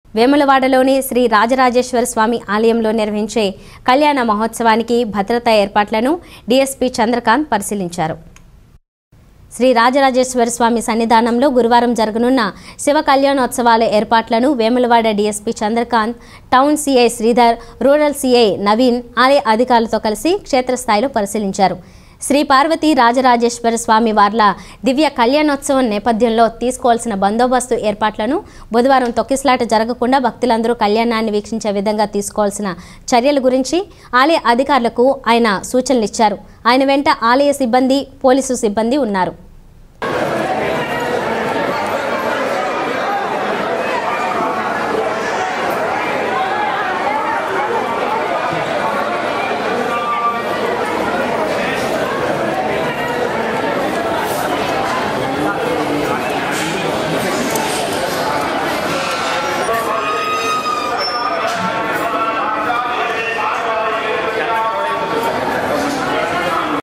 వేములవాడలోని శ్రీ రాజరాజేశ్వర స్వామి ఆలయంలో నిర్వహించే కళ్యాణ మహోత్సవానికి భద్రతా ఏర్పాట్లను డీఎస్పీ చంద్రకాంత్ పరిశీలించారు. శ్రీ రాజరాజేశ్వర స్వామి సన్నిధానంలో గురువారం జరగనున్న శివ కళ్యాణోత్సవాల ఏర్పాట్లను Vemulawada DSP Chandrakanth, town CI Sridhar, rural CI Naveen ఆలయ అధికారులతో కలిసి క్షేత్రస్థాయిలో పరిశీలించారు. శ్రీ పార్వతీ రాజరాజేశ్వర స్వామి వార్ల దివ్య కళ్యాణోత్సవం నేపథ్యంలో తీసుకోవాల్సిన బందోబస్తు ఏర్పాట్లను బుధవారం తొక్కిసలాట జరగకుండా భక్తులందరూ కళ్యాణాన్ని వీక్షించే విధంగా తీసుకోవాల్సిన చర్యల గురించి ఆలయ అధికారులకు ఆయన సూచనలిచ్చారు. ఆయన వెంట ఆలయ సిబ్బంది, పోలీసు సిబ్బంది ఉన్నారు.